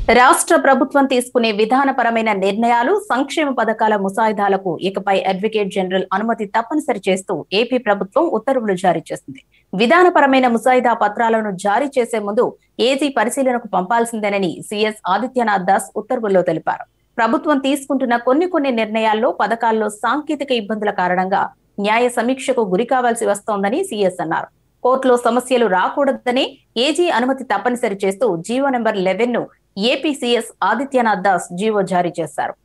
రాష్ట్ర ప్రభుత్వం తీసుకునే విధానపరమైన నిర్ణయాలు, సంక్షేమ పథకాల ముసాయిదాలకు ఇకపై అడ్వకేట్ జనరల్ అనుమతి తప్పనిసరి చేస్తూ ఏపీ ప్రభుత్వం ఉత్తర్వులు జారీ చేసింది. విధానపరమైన ముసాయిదా పత్రాలను జారీ చేసే ముందు ఏజీ పరిశీలనకు పంపాల్సిందేనని సీఎస్ ఆదిత్యనాథ్ దాస్ ఉత్తర్వుల్లో తెలిపారు. ప్రభుత్వం తీసుకుంటున్న కొన్ని నిర్ణయాల్లో, పథకాల్లో సాంకేతిక ఇబ్బందుల కారణంగా న్యాయ సమీక్షకు గురి కావాల్సి వస్తోందని సీఎస్ అన్నారు. కోర్టులో సమస్యలు రాకూడదనే ఏజీ అనుమతి తప్పనిసరి చేస్తూ జీవో నెంబర్ 11 ను AP CS Adityanath Das GO జారీ చేశారు.